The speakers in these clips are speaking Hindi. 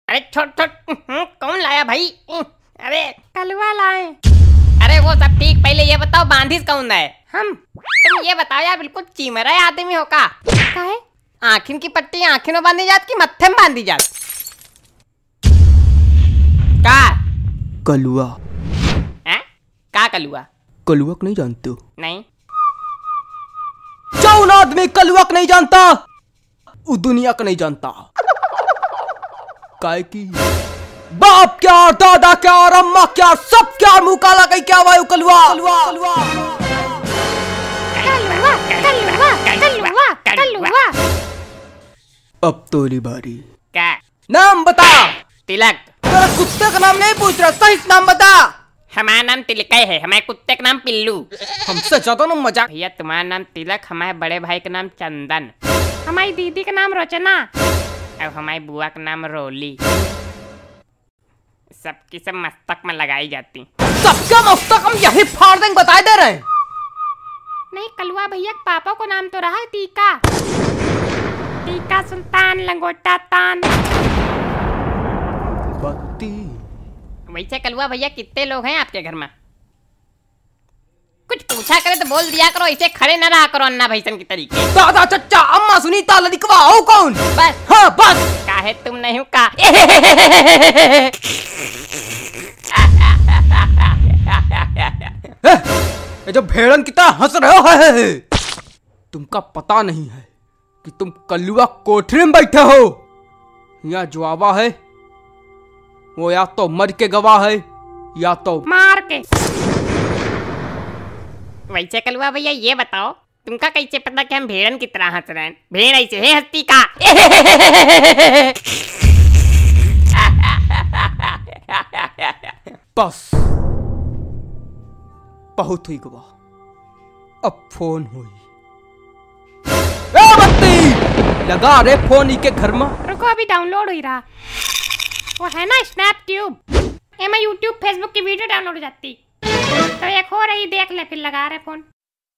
अरे छोट छोट कौन लाया भाई? अरे कलवा लाए। अरे वो सब ठीक, पहले ये बताओ बांधिस कौन है? हम। तुम ये बताओ यार, बिल्कुल चीमरा आदमी हो का? काहे? आँखिन की पट्टी आँखिन में बांधी जात की मत्थे में बांधी जात? का कलुआ। हैं? का कलुआ? कलुआ नहीं जानते हो? नहीं। जौन आदमी कलुआ नहीं जानता वो दुनिया का नहीं जानता। काय की बाप क्या, दादा क्या, और अम्मा क्या, सब क्या, मुंह काला कहीं क्या वायु कलुआ। कलवा कलवा कलवा कलवा। अब तोरी बारी। क्या नाम बता। तिलक। तेरा कुत्ते का नाम नहीं पूछ रहा, सही नाम बता। हमारा नाम तिलक है, हमारे कुत्ते का नाम पिल्लू। हमसे ज्यादा ना मजाक। भैया तुम्हारा नाम तिलक, हमारे बड़े भाई का नाम चंदन, हमारी दीदी का नाम रचना, और हमारी बुआ का नाम रोली। सबकी सब मस्तक में लगाई जाती। सबका मस्तक हम यही फाड़ देंगे, बता दे रहे हैं। नहीं कलवा भैया पापा को नाम तो रहा है टीका। टीका सुल्तान लंगोटा तान। बत्ती। वैसे कलुआ भैया कितने लोग हैं आपके घर में? कुछ पूछा करे तो बोल दिया करो, ऐसे खड़े न रहा करो अन्ना भैसन की तरीके। दादा चच्चा अम्मा सुनीता ललिकवा हो कौन? बस। हाँ बस। काहे तुम नहीं हो का? ये जो भेड़न की तरह हंस रहे हो है। तुमका पता नहीं है कि तुम कलुआ कोठरी में बैठे हो। यहाँ जुआवा है वो या तो मर के गवाह है या तो मार के। वैसे कलुआ भैया ये बताओ, तुमका कैसे पता कि हम भेड़न की तरह हंस रहे हैं? भेड़ ऐसे है हंसती का? बस बहुत हुई गवाह, अब फोन हुई। ए बत्ती लगा रे फोन ही के घर में। रुको अभी डाउनलोड हो रहा। वो है ना स्नैप ट्यूब, एमा यूट्यूब फेसबुक की वीडियो डाउनलोड हो जाती। तो एक हो रही, देख ले फिर लगा रहे फोन।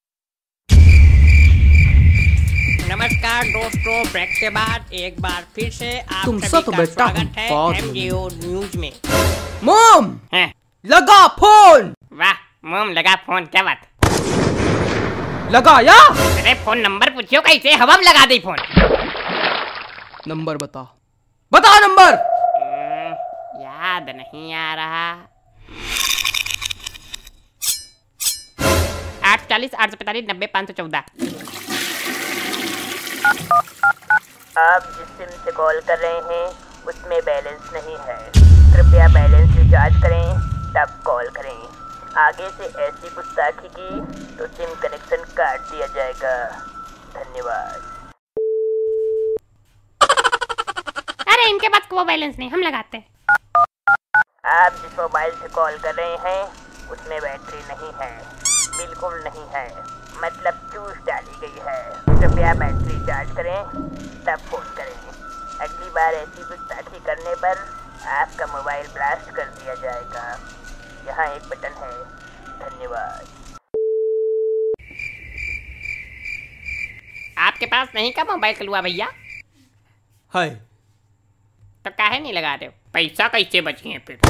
नमस्कार दोस्तों, ब्रेक के बाद एक बार फिर से आप तुमसे सभी तो का बेटा स्वागत है बात MGO न्यूज में। मॉम हैं? लगा फोन। वाह मोम लगा फोन, क्या बात? लगाया। अरे फोन नंबर पूछियो कैसे, हवा में लगा दी फोन। नंबर बता, बता नंबर। याद नहीं आ रहा। 840 845 90 514। आप जिस सिम से कॉल कर रहे हैं उसमें बैलेंस नहीं है, कृपया बैलेंस रिचार्ज करें तब कॉल करें। आगे से ऐसी गुस्ताखी की तो सिम कनेक्शन काट दिया जाएगा। धन्यवाद। अरे इनके पास वो बैलेंस नहीं, हम लगाते हैं। आप जिस मोबाइल से कॉल कर रहे हैं उसमें बैटरी नहीं है, बिल्कुल नहीं है, मतलब चूस डाली गई है। कृपया बैटरी चार्ज करें तब फोन करें। अगली बार ऐसी गुस्ताखी करने पर आपका मोबाइल ब्लास्ट कर दिया जाएगा। यहाँ एक बटन है। धन्यवाद। आपके पास नहीं का मोबाइल कलुआ भैया? है तो काहे नहीं लगा रहे हो? पैसा कैसे बचिए फिर?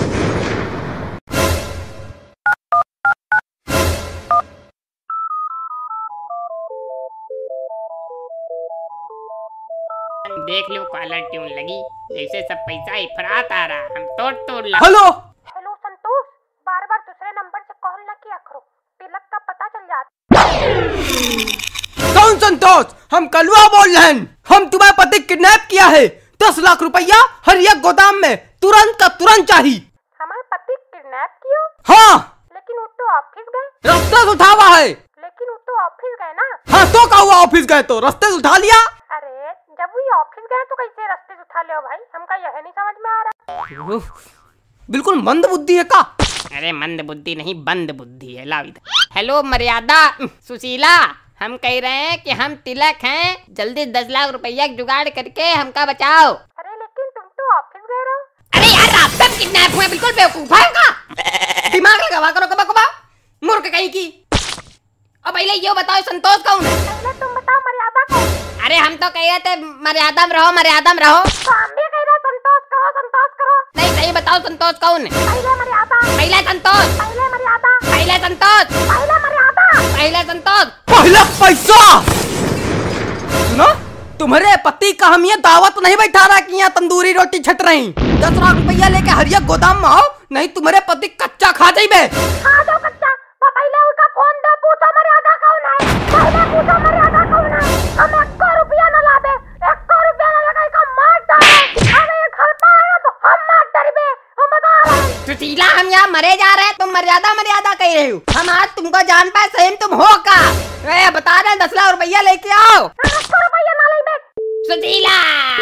देख लो कॉलर ट्यून लगी, जैसे सब पैसा इफरात आ रहा। हम तोड़ ला। हेलो हेलो संतोष, बार बार दूसरे नंबर से कॉल न किया करो, तिलक का पता चल जाता। कौन संतोष? हम कलुआ बोल रहे हैं। हम तुम्हारे पति किडनैप किया है। 10 लाख रुपया हर एक गोदाम में तुरंत का तुरंत चाहिए। हमारे पति किडनैप कियो? हाँ। लेकिन वो तो ऑफिस गए। रास्ते से उठावा है। लेकिन वो तो ऑफिस गए ना। हाँ तो का हुआ, ऑफिस गए तो रास्ते से उठा लिया। अरे जब वो ऑफिस गए तो कैसे रास्ते से उठा ले भाई? हमका यह नहीं समझ में आ रहा। बिल्कुल मंद बुद्धि है का? अरे मंद बुद्धि नहीं, बंद बुद्धि है। लाओ इधर। हेलो मर्यादा सुशीला, हम कह रहे हैं कि हम तिलक हैं, जल्दी 10 लाख रुपया जुगाड़ करके हमका बचाओ। अरे लेकिन तुम तो ऑफिस गए रहो। अरे यार रास्ते में किडनैप हुए, बिल्कुल बेवकूफ है का? दिमाग लगावा करो कबा कबा, मूर्ख कहीं की। अब पहले ये बताओ संतोष कौन है? पहले तुम बताओ मर्यादा कौन? अरे हम तो कह रहे थे मर्यादा में रहो, मर्यादा में रहो। तो हम भी कह रहे संतोष कहो। संतोष करो। नहीं सही बताओ संतोष कौन है? पहले मर्यादा, पहला संतोष, पहले मर्यादा, पहला संतोष, पहले मर्यादा। पहला संतोष। पहला पैसा। सुनो, तुम्हारे पति का हम ये दावत नहीं बैठा रहा कि यहाँ तंदूरी रोटी छट रही। 10 लाख रुपया लेके हरिया गोदाम में आओ, नहीं तुम्हारे पति कच्चा खा जाइबे। हाँ दो कच्चा, तो पहले उसका फोन दो, पूछो मर्यादा कौन है। पहले पूछो मर्यादा कौन है। हम 1 रुपया न लाबे, 1 रुपया न लगा इसका मार डाले। अगर ये घर पर आया तो हम मार डरबे, हम बता रहे हैं। सुशीला हम यहाँ मरे जा रहे हैं, तुम मर्यादा मर्यादा कह रहे हो। हम आज तुमको जान पाए सही तुम हो का? बता रहे 10 लाख रुपया लेके आओ। 1 रुपया न लेबे। सुशीला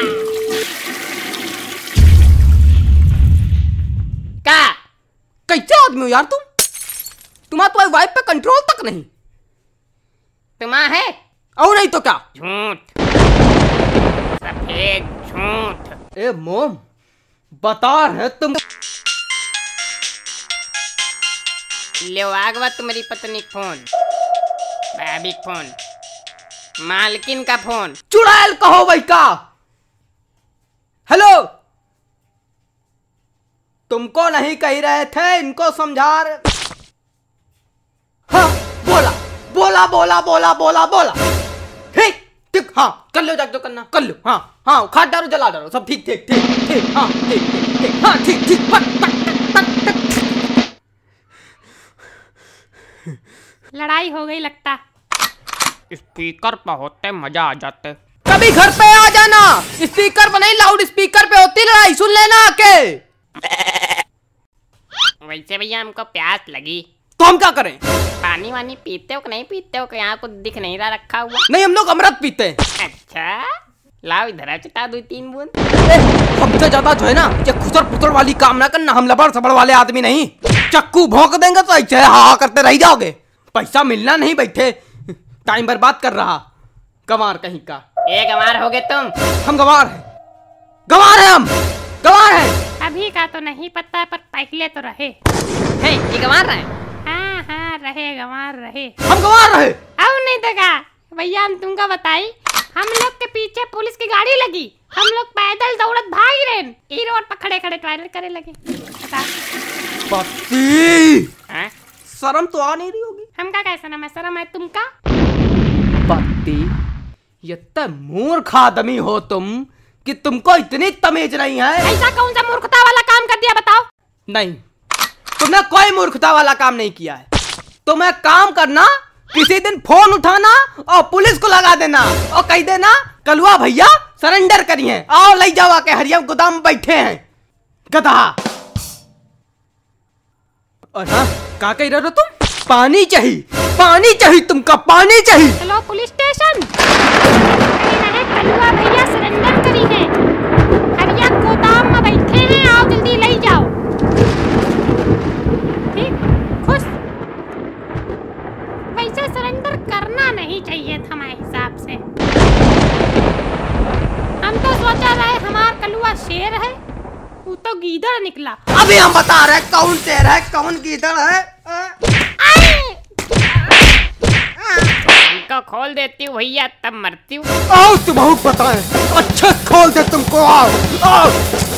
का कैसे आदमी हो यार तुम? तुम्हारी वाइफ पे कंट्रोल तक नहीं। तुम्हारा है और नहीं तो क्या? झूठ, सफेद झूठ। ए मोम, बता रहे तुम। ले आगवा तुम्हारी पत्नी फोन, भाभी फोन, मालकिन का फोन। चुड़ैल कहो भाई का। हेलो, तुमको नहीं कह रहे थे, इनको समझा रहे। हाँ, बोला बोला बोला बोला बोला बोला। ठीक ठीक, हाँ कर लो, जाके जो करना कर लो। हाँ हाँ, खाट डालो, जला डालो, सब ठीक ठीक ठीक ठीक। हाँ ठीक ठीक ठीक, हाँ ठीक ठीक। पट पट पट पट। लड़ाई हो गई लगता। स्पीकर पर होते मजा आ जाते। कभी घर पे आ जाना, स्पीकर पर नहीं, लाउड स्पीकर पे होती लड़ाई, सुन लेना आके। वैसे भैया हमको प्यास लगी, तो हम क्या करें? पानी वानी पीते हो कि नहीं पीते हो? कि यहाँ कुछ दिख नहीं रहा रखा हुआ। नहीं, हम लोग अमृत पीते हैं। अच्छा लाओ इधर चटा 2-3 बूंद। हमसे ज्यादा जो है ना, ये खुसर पुसर वाली काम ना करना। हम लबड़ सबड़ वाले आदमी नहीं। चक्कू भोंक देंगे तो ऐसे हा करते रह जाओगे। पैसा मिलना नहीं, बैठे टाइम बर्बाद कर रहा गंवार कहीं का। एक गंवार हो गए तुम। हम गंवार हैं, गंवार हैं, हम गंवार हैं। अभी का तो नहीं पता, पर पहले तो रहे। है ये गंवार रहे? हाँ हाँ रहे, गंवार रहे। हम गंवार रहे। अब नहीं देखा भैया, हम तुमको बताई। हम लोग के पीछे पुलिस की गाड़ी लगी, हम लोग पैदल दौड़त भाग रहे, ई रोड पर खड़े खड़े टॉयलेट करे लगे। बता। पति, हाँ? शर्म तो आ नहीं रही होगी। हमका कैसा ना, मैं शर्म है तुमका। पति, ये तो मूर्ख आदमी हो तुम कि तुमको इतनी तमीज नहीं है। ऐसा कौन सा मूर्खता वाला काम कर दिया बताओ? नहीं, तुमने कोई मूर्खता वाला काम नहीं किया है। तुम्हें काम करना, किसी दिन फोन उठाना और पुलिस को लगा देना और कह देना कलुआ भैया सरेंडर करिए, आओ ले जाओ आके, हरिया गोदाम में बैठे हैं गधा। और हाँ, क्या कह रहे हो तुम? पानी चाहिए, पानी चाहिए, तुमका पानी चाहिए। चलो पुलिस स्टेशन। कलुआ भैया सरेंडर करी है, हरिया गोदाम में बैठे हैं, आओ जल्दी ले जाओ। ठीक, खुश। वैसे सरेंडर करना नहीं चाहिए था हमारे हिसाब से। हम तो सोचा रहे हमारा कलुआ शेर है, वो तो गीदड़ निकला। अभी हम बता रहे कौन शेर है कौन गीदड़ है। हमको खोल देती हूँ भैया, तब मरती हूँ। आओ तुम बताएं, अच्छे खोल दे तुमको। आओ आओ।